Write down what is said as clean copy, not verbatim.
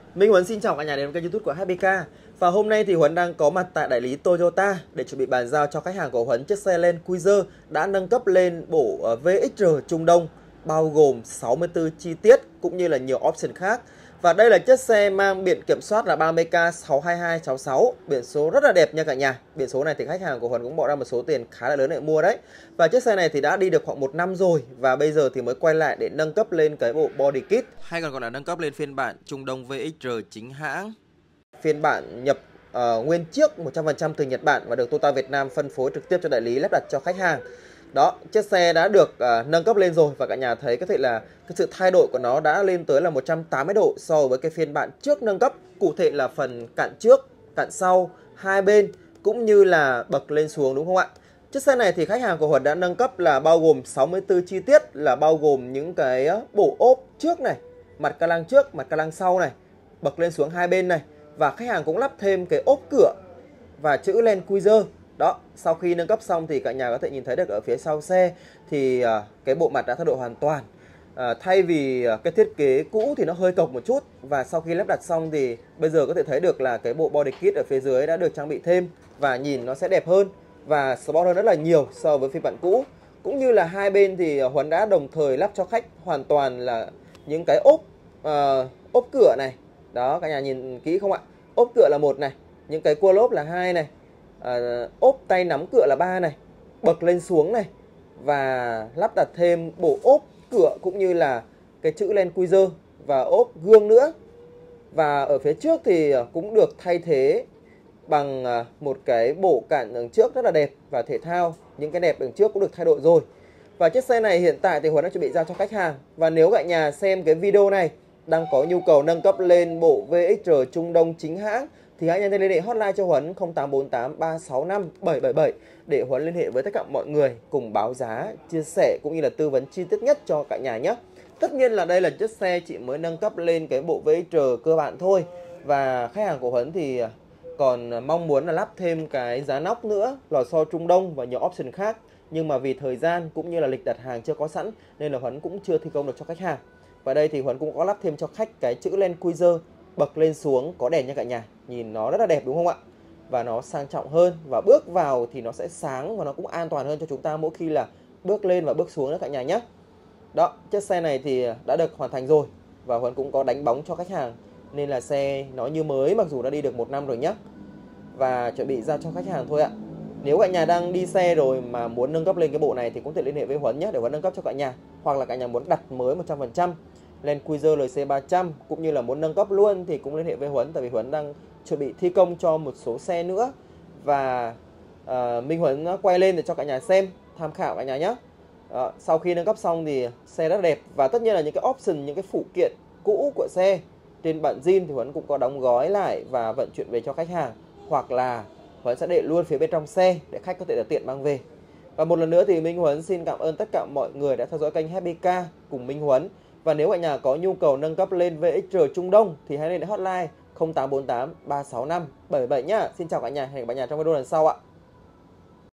Minh Huấn xin chào cả nhà đến với kênh YouTube của HBK. Và hôm nay thì Huấn đang có mặt tại đại lý Toyota để chuẩn bị bàn giao cho khách hàng của Huấn chiếc xe Land Cruiser đã nâng cấp lên bộ VXR Trung Đông, bao gồm 64 chi tiết cũng như là nhiều option khác. Và đây là chiếc xe mang biển kiểm soát là 30K62266, biển số rất là đẹp nha cả nhà. Biển số này thì khách hàng của Huấn cũng bỏ ra một số tiền khá là lớn để mua đấy. Và chiếc xe này thì đã đi được khoảng 1 năm rồi và bây giờ thì mới quay lại để nâng cấp lên cái bộ body kit, hay còn gọi là nâng cấp lên phiên bản Trung Đông VXR chính hãng. Phiên bản nhập nguyên chiếc 100% từ Nhật Bản và được Toyota Việt Nam phân phối trực tiếp cho đại lý lắp đặt cho khách hàng. Đó, chiếc xe đã được nâng cấp lên rồi và cả nhà thấy có thể là cái sự thay đổi của nó đã lên tới là 180 độ so với cái phiên bản trước nâng cấp. Cụ thể là phần cạnh trước, cạnh sau, hai bên cũng như là bậc lên xuống, đúng không ạ? Chiếc xe này thì khách hàng của Huấn đã nâng cấp là bao gồm 64 chi tiết, là bao gồm những cái bộ ốp trước này, mặt ca lăng trước, mặt ca lăng sau này, bậc lên xuống hai bên này. Và khách hàng cũng lắp thêm cái ốp cửa và chữ Land Cruiser. Đó, sau khi nâng cấp xong thì cả nhà có thể nhìn thấy được ở phía sau xe thì cái bộ mặt đã thay đổi hoàn toàn. Thay vì cái thiết kế cũ thì nó hơi cộc một chút, và sau khi lắp đặt xong thì bây giờ có thể thấy được là cái bộ body kit ở phía dưới đã được trang bị thêm và nhìn nó sẽ đẹp hơn và sport hơn rất là nhiều so với phiên bản cũ. Cũng như là hai bên thì Huấn đã đồng thời lắp cho khách hoàn toàn là những cái ốp cửa này. Đó, cả nhà nhìn kỹ không ạ? Ốp cửa là một này, những cái cua lốp là hai này, ốp tay nắm cửa là 3 này, bậc lên xuống này, và lắp đặt thêm bộ ốp cửa cũng như là cái chữ Land Cruiser và ốp gương nữa. Và ở phía trước thì cũng được thay thế bằng một cái bộ cản đằng trước rất là đẹp và thể thao. Những cái đẹp đằng trước cũng được thay đổi rồi. Và chiếc xe này hiện tại thì Huấn đã chuẩn bị giao cho khách hàng. Và nếu cả nhà xem cái video này đang có nhu cầu nâng cấp lên bộ VXR Trung Đông chính hãng thì hãy nhanh tay liên hệ hotline cho Huấn 0848 365 777 để Huấn liên hệ với tất cả mọi người cùng báo giá, chia sẻ cũng như là tư vấn chi tiết nhất cho cả nhà nhé. Tất nhiên là đây là chiếc xe chỉ mới nâng cấp lên cái bộ VXR cơ bản thôi, và khách hàng của Huấn thì còn mong muốn là lắp thêm cái giá nóc nữa, lò xo Trung Đông và nhiều option khác. Nhưng mà vì thời gian cũng như là lịch đặt hàng chưa có sẵn nên là Huấn cũng chưa thi công được cho khách hàng. Và đây thì Huấn cũng có lắp thêm cho khách cái chữ Land Cruiser bậc lên xuống có đèn nha cả nhà. Nhìn nó rất là đẹp đúng không ạ? Và nó sang trọng hơn, và bước vào thì nó sẽ sáng và nó cũng an toàn hơn cho chúng ta mỗi khi là bước lên và bước xuống nữa cả nhà nhé. Đó, chiếc xe này thì đã được hoàn thành rồi và Huấn cũng có đánh bóng cho khách hàng nên là xe nó như mới mặc dù đã đi được 1 năm rồi nhé. Và chuẩn bị giao cho khách hàng thôi ạ. Nếu cả nhà đang đi xe rồi mà muốn nâng cấp lên cái bộ này thì cũng thể liên hệ với Huấn nhé để Huấn nâng cấp cho cả nhà. Hoặc là cả nhà muốn đặt mới 100% Land Cruiser LC300 cũng như là muốn nâng cấp luôn thì cũng liên hệ với Huấn, tại vì Huấn đang chuẩn bị thi công cho một số xe nữa. Và Minh Huấn quay lên để cho cả nhà xem, tham khảo cả nhà nhé. Sau khi nâng cấp xong thì xe rất đẹp, và tất nhiên là những cái option, những cái phụ kiện cũ của xe trên bản zin thì Huấn cũng có đóng gói lại và vận chuyển về cho khách hàng, hoặc là Huấn sẽ để luôn phía bên trong xe để khách có thể là tiện mang về. Và một lần nữa thì Minh Huấn xin cảm ơn tất cả mọi người đã theo dõi kênh HBK cùng Minh Huấn. Và nếu cả nhà có nhu cầu nâng cấp lên VXR Trung Đông thì hãy liên hệ hotline 0848 365 777 nhá. Xin chào cả nhà, hẹn gặp cả nhà trong video lần sau ạ.